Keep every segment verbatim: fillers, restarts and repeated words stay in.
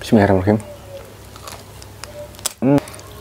Bismillahirrahmanirrahim. Hmm.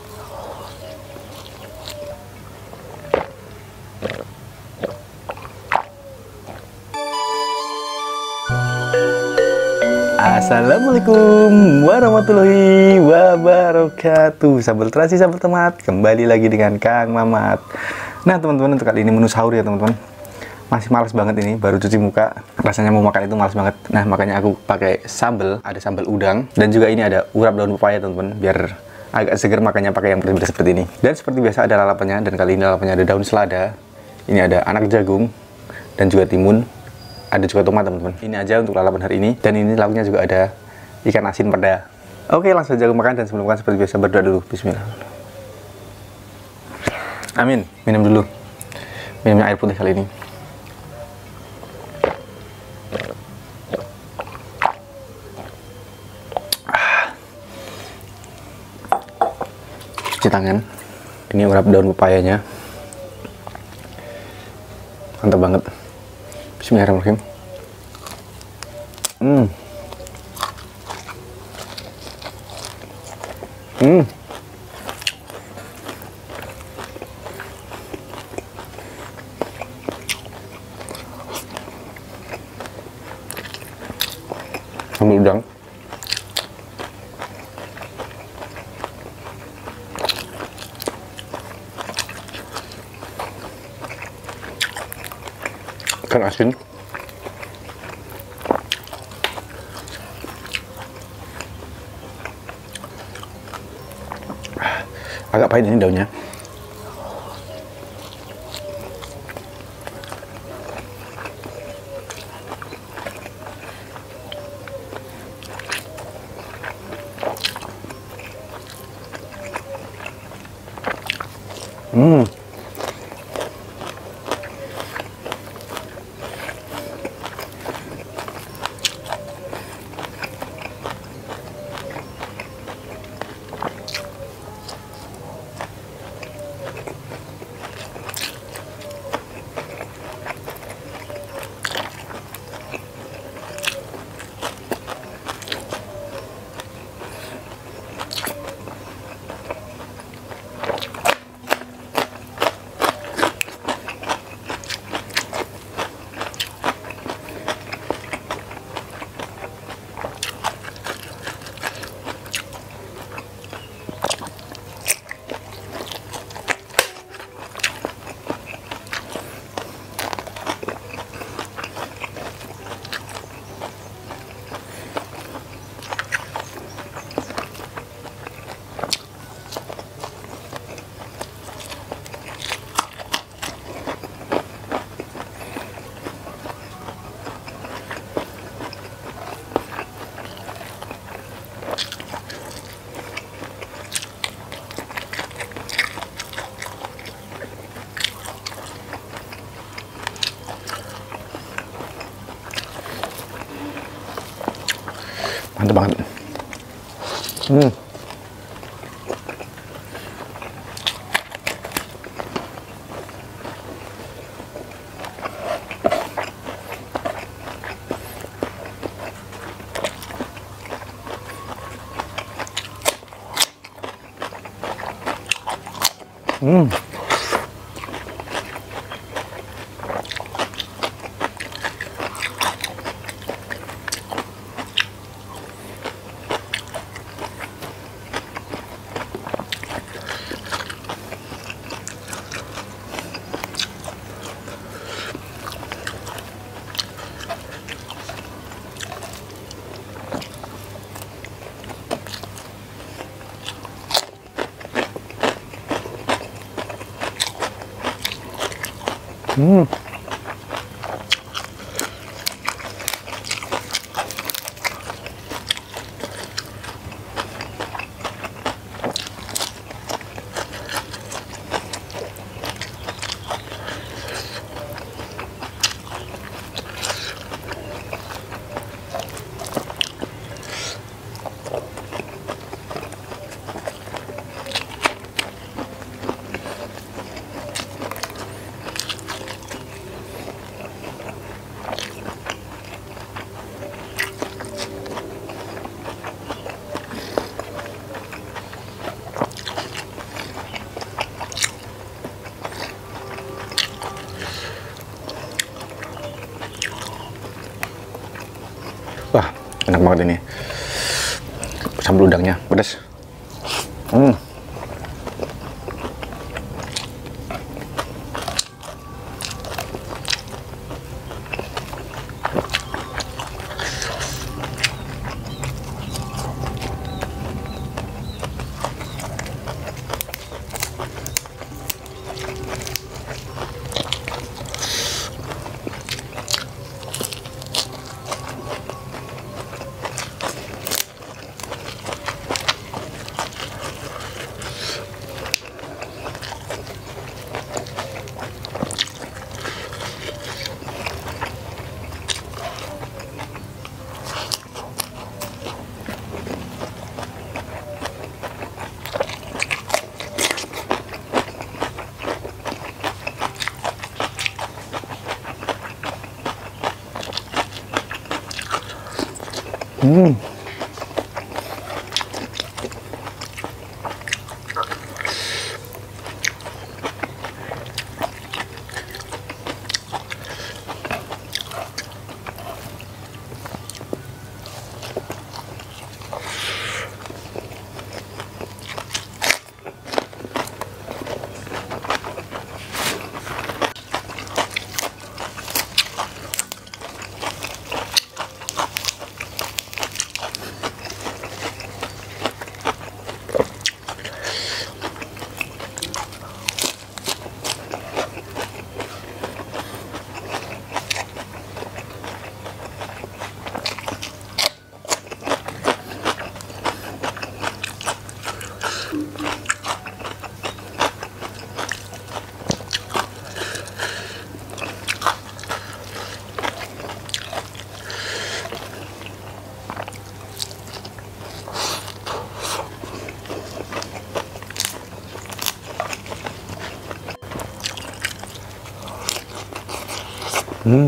Assalamualaikum warahmatullahi wabarakatuh. Sahabat terasi, sahabat temat, kembali lagi dengan Kang Mamat. Nah teman-teman, untuk kali ini menu sahur ya teman-teman. Masih males banget ini, baru cuci muka, rasanya mau makan itu males banget. Nah makanya aku pakai sambal, ada sambal udang, dan juga ini ada urap daun pepaya teman-teman, biar agak seger, makanya pakai yang pedas-pedas seperti ini. Dan seperti biasa ada lalapannya, dan kali ini lalapannya ada daun selada, ini ada anak jagung, dan juga timun, ada juga tomat teman-teman. Ini aja untuk lalapan hari ini, dan ini lauknya juga ada ikan asin peda. Oke, langsung saja makan, dan sebelum makan seperti biasa berdoa dulu. Bismillah. Amin. Minum dulu. Minumnya air putih kali ini. Cuci tangan. Ini urap daun pepayanya. Mantap banget. Bismillahirrahmanirrahim. Hmm. Hmm. Sambal udang. Ikan asin. Agak pahit ini daunnya. Hmm. Mantap banget. Hmm. Hmm. Hmm. banget ini. Sambal udangnya pedas. Hmm. Hmm. Hmm.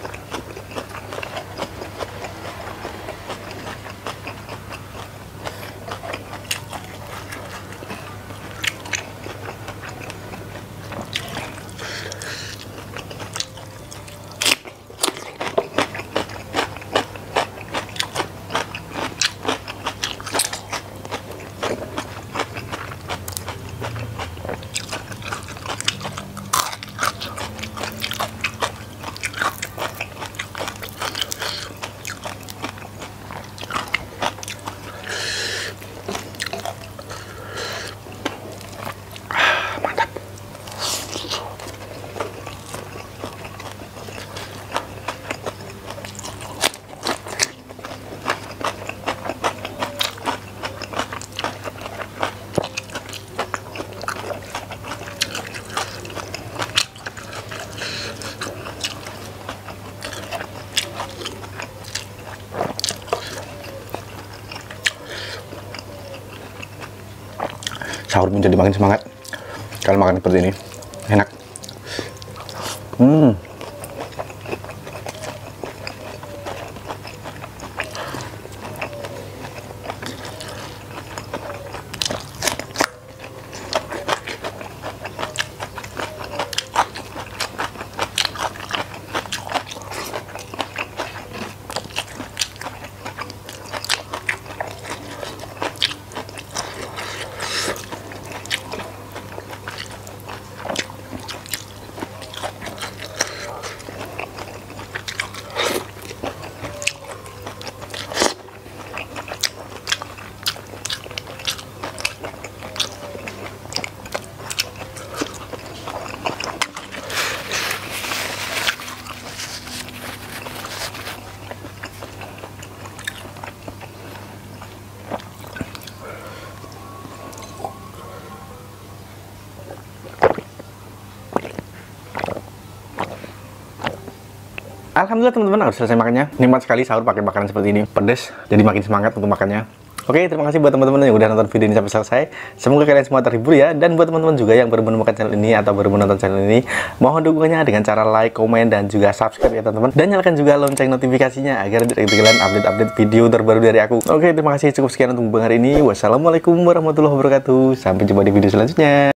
Sahur pun jadi makin semangat kalau makan seperti ini, enak. Hmm. Alhamdulillah teman-teman, harus selesai makannya. Nikmat sekali sahur pakai makanan seperti ini, pedas, jadi makin semangat untuk makannya. Oke, terima kasih buat teman-teman yang udah nonton video ini sampai selesai. Semoga kalian semua terhibur ya. Dan buat teman-teman juga yang baru menemukan channel ini atau baru menonton channel ini, mohon dukungannya dengan cara like, komen, dan juga subscribe ya teman-teman. Dan nyalakan juga lonceng notifikasinya agar tidak ketinggalan update-update video terbaru dari aku. Oke, terima kasih, cukup sekian untuk hari ini. Wassalamualaikum warahmatullahi wabarakatuh. Sampai jumpa di video selanjutnya.